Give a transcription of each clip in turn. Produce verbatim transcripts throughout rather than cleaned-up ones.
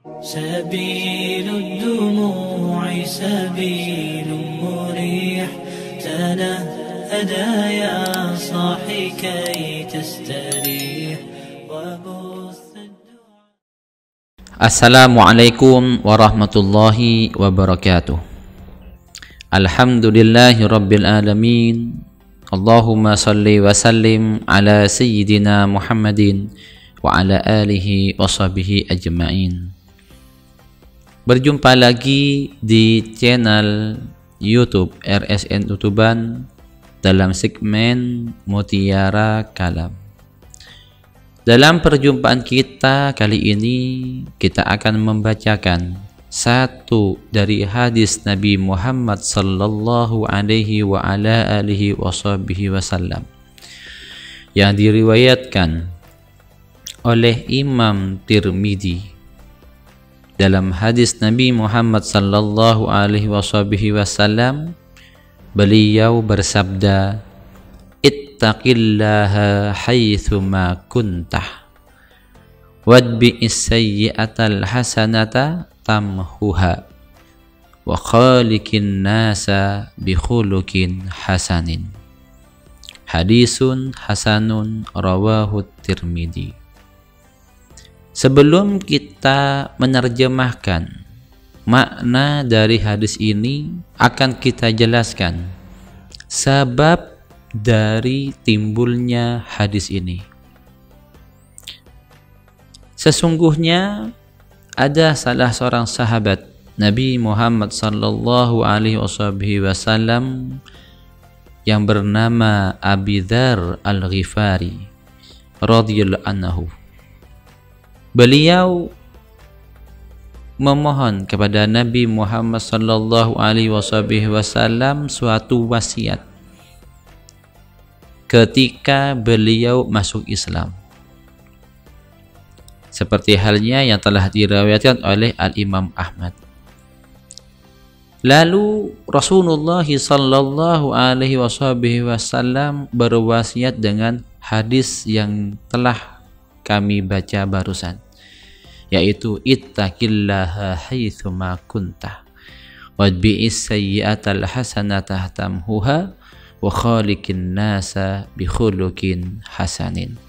سبيل الدموع سبيل مريح تنهدى يا صاحي كي تستريح وبث الدعاء. Assalamualaikum warahmatullahi wabarakatuh. Alhamdulillahi rabbil alamin. Allahumma salli wa sallim ala sayyidina Muhammadin wa ala alihi wa sahbihi ajma'in. Berjumpa lagi di channel YouTube R S N Tutuban dalam segmen Mutiara Kalam. Dalam perjumpaan kita kali ini, kita akan membacakan satu dari hadis Nabi Muhammad sallallahu alaihi wa ala alihi washabihi wasallam yang diriwayatkan oleh Imam Tirmidzi. Dalam hadis Nabi Muhammad sallallahu alaihi washabihi wasallam, beliau bersabda, ittaqillaha haitsu ma kuntah wadbi'is sayyi'atal hasanata tamhuha wa khaliqin nasa bi khuluqin hasanin. Hadisun hasanun rawahu Tirmidzi. Sebelum kita menerjemahkan makna dari hadis ini, akan kita jelaskan sebab dari timbulnya hadis ini. Sesungguhnya ada salah seorang sahabat Nabi Muhammad sallallahu alaihi wasallam yang bernama Abi Dzar Al-Ghifari radhiyallahu anhu. Beliau memohon kepada Nabi Muhammad sallallahu alaihi wasallam suatu wasiat ketika beliau masuk Islam, seperti halnya yang telah diriwayatkan oleh Al-Imam Ahmad. Lalu Rasulullah sallallahu alaihi wasallam berwasiat dengan hadis yang telah kami baca barusan, yaitu ittaqillaha haitsu ma kuntah wadbi'is sayyi'atal hasanata tamhuha wa khaliqin nasa bi khuluqin hasanin.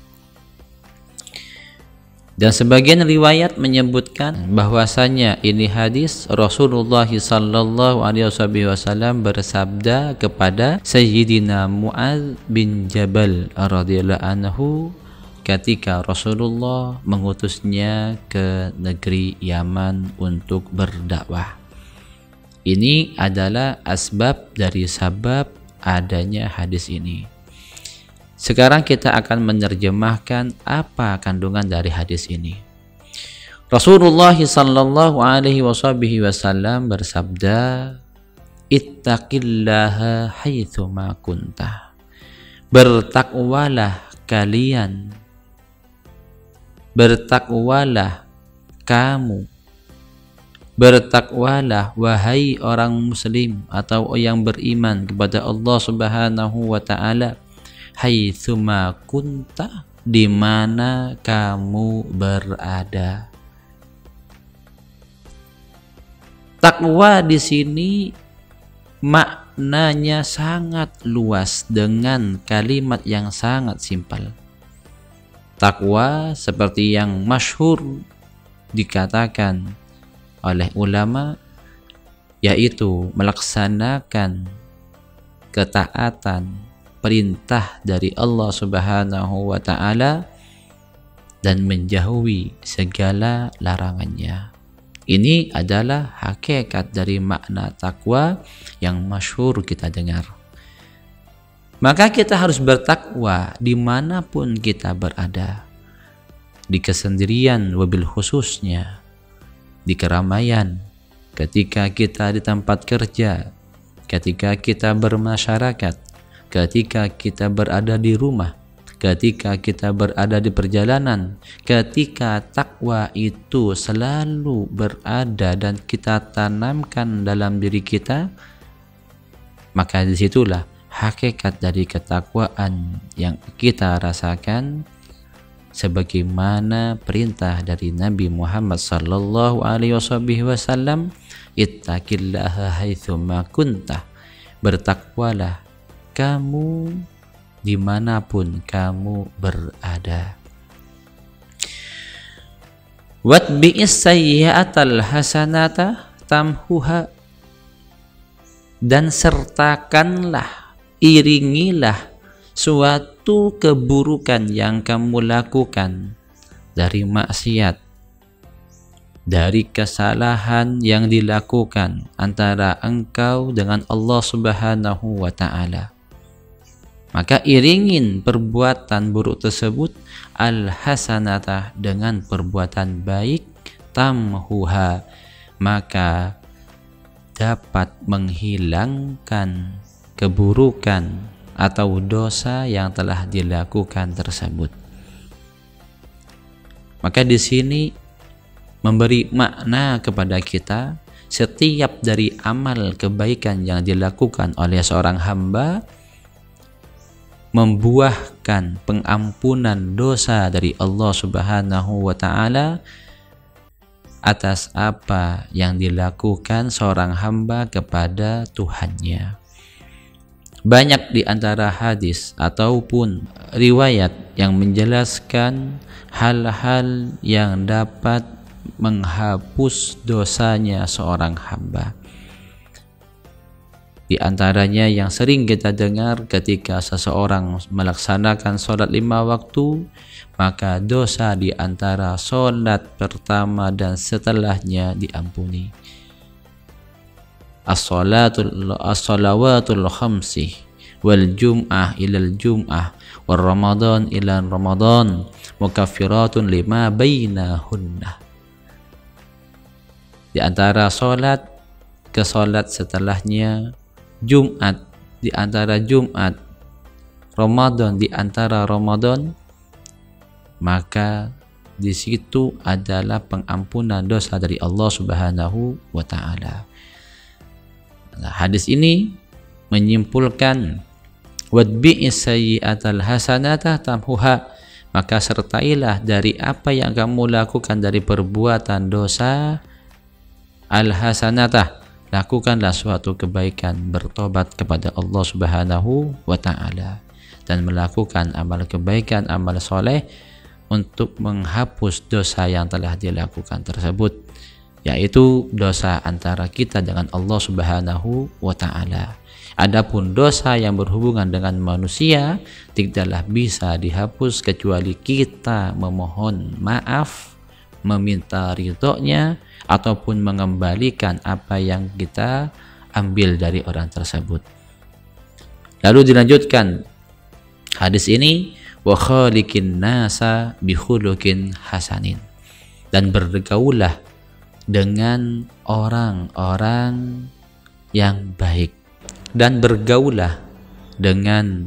Dan sebagian riwayat menyebutkan bahwasanya ini hadis Rasulullah sallallahu alaihi wasallam bersabda kepada Sayyidina Mu'adz bin Jabal radhiyallahu anhu ketika Rasulullah mengutusnya ke negeri Yaman untuk berdakwah. Ini adalah asbab dari sabab adanya hadis ini. Sekarang kita akan menerjemahkan apa kandungan dari hadis ini. Rasulullah sallallahu alaihi wasallam bersabda, ittaqillaha haitsu ma kuntah. Bertakwalah kalian, bertakwalah kamu, bertakwalah wahai orang muslim atau yang beriman kepada Allah Subhanahu wa taala, haitsu ma kunta, di mana kamu berada. Takwa di sini maknanya sangat luas dengan kalimat yang sangat simpel. Takwa seperti yang masyhur dikatakan oleh ulama, yaitu melaksanakan ketaatan perintah dari Allah Subhanahu wa taala dan menjauhi segala larangannya. Ini adalah hakikat dari makna takwa yang masyhur kita dengar. Maka kita harus bertakwa dimanapun kita berada, di kesendirian wabil khususnya, di keramaian, ketika kita di tempat kerja, ketika kita bermasyarakat, ketika kita berada di rumah, ketika kita berada di perjalanan. Ketika takwa itu selalu berada dan kita tanamkan dalam diri kita, maka disitulah hakikat dari ketakwaan yang kita rasakan sebagaimana perintah dari Nabi Muhammad sallallahu alaihi wasallam, ittaqillaha haitsuma kunta, bertakwalah kamu dimanapun kamu berada. Watbi'is sayyi'atal hasanata tamhuha, dan sertakanlah, iringilah suatu keburukan yang kamu lakukan dari maksiat, dari kesalahan yang dilakukan antara engkau dengan Allah Subhanahu wa ta'ala. Maka iringin perbuatan buruk tersebut al-hasanatah dengan perbuatan baik, tamhuha, maka dapat menghilangkan keburukan atau dosa yang telah dilakukan tersebut. Maka di sini memberi makna kepada kita, setiap dari amal kebaikan yang dilakukan oleh seorang hamba membuahkan pengampunan dosa dari Allah Subhanahu wa ta'ala atas apa yang dilakukan seorang hamba kepada Tuhannya. Banyak di antara hadis ataupun riwayat yang menjelaskan hal-hal yang dapat menghapus dosanya seorang hamba. Di antaranya yang sering kita dengar, ketika seseorang melaksanakan sholat lima waktu, maka dosa di antara sholat pertama dan setelahnya diampuni. As-salatul as-salawatul khamsi wal jum'ah ilal jum'ah wal ramadan ila ramadan mukaffiratun lima bainahunna. Di antara sholat ke sholat setelahnya, Jumat di antara Jumat, Ramadan di antara Ramadan, maka di situ adalah pengampunan dosa dari Allah Subhanahu wa ta'ala. Nah, hadis ini menyimpulkan wadbi'is sayyi'atal hasanata tamhuha, maka sertailah dari apa yang kamu lakukan dari perbuatan dosa al-hasanatah, lakukanlah suatu kebaikan, bertobat kepada Allah Subhanahu wa ta'ala dan melakukan amal kebaikan, amal soleh untuk menghapus dosa yang telah dilakukan tersebut, yaitu dosa antara kita dengan Allah Subhanahu wa ta'ala. Adapun dosa yang berhubungan dengan manusia tidaklah bisa dihapus kecuali kita memohon maaf, meminta ridhonya, ataupun mengembalikan apa yang kita ambil dari orang tersebut. Lalu dilanjutkan hadis ini, wa khaliqin nasa bi khuluqin hasanin, dan bergaulah dengan orang-orang yang baik, dan bergaulah dengan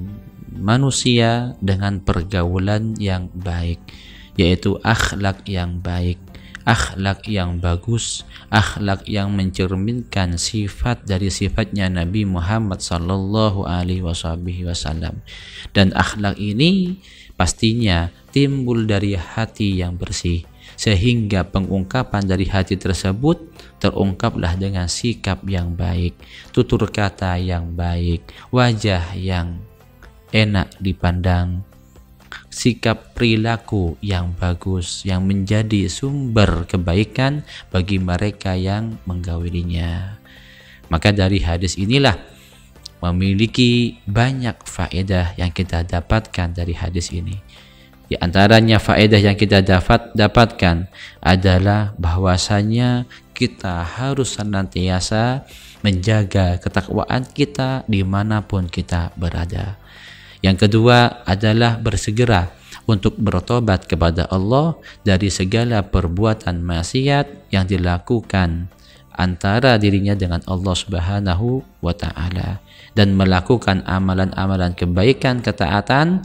manusia dengan pergaulan yang baik, yaitu akhlak yang baik, akhlak yang bagus, akhlak yang mencerminkan sifat dari sifatnya Nabi Muhammad sallallahu alaihi wasallam. Dan akhlak ini pastinya timbul dari hati yang bersih, sehingga pengungkapan dari hati tersebut terungkaplah dengan sikap yang baik, tutur kata yang baik, wajah yang enak dipandang, sikap perilaku yang bagus yang menjadi sumber kebaikan bagi mereka yang menggaulinya. Maka dari hadis inilah memiliki banyak faedah yang kita dapatkan dari hadis ini. Di antaranya faedah yang kita dapat dapatkan adalah bahwasanya kita harus senantiasa menjaga ketakwaan kita dimanapun kita berada. Yang kedua adalah bersegera untuk bertobat kepada Allah dari segala perbuatan maksiat yang dilakukan antara dirinya dengan Allah Subhanahu wa ta'ala, dan melakukan amalan-amalan kebaikan, ketaatan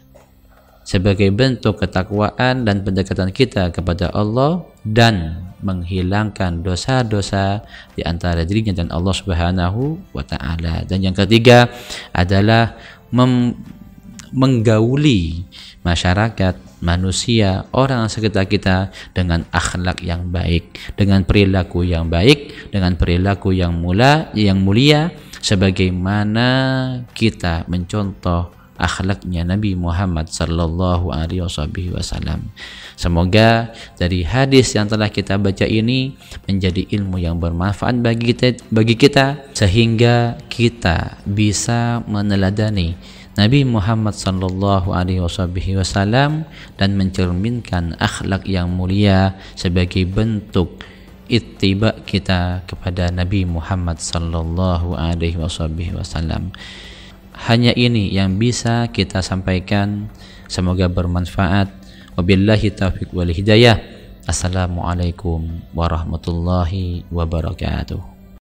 sebagai bentuk ketakwaan dan pendekatan kita kepada Allah, dan menghilangkan dosa-dosa di antara dirinya dan Allah Subhanahu wa ta'ala. Dan yang ketiga adalah mem menggauli masyarakat, manusia, orang sekitar kita dengan akhlak yang baik, dengan perilaku yang baik, dengan perilaku yang mulia, yang mulia, sebagaimana kita mencontoh akhlaknya Nabi Muhammad sallallahu alaihi wasallam. Semoga dari hadis yang telah kita baca ini menjadi ilmu yang bermanfaat bagi kita, bagi kita sehingga kita bisa meneladani Nabi Muhammad sallallahu alaihi wasallam dan mencerminkan akhlak yang mulia sebagai bentuk ittiba kita kepada Nabi Muhammad sallallahu alaihi wasallam. Hanya ini yang bisa kita sampaikan, semoga bermanfaat. Wabillahi taufiq wal hidayah. Assalamualaikum warahmatullahi wabarakatuh.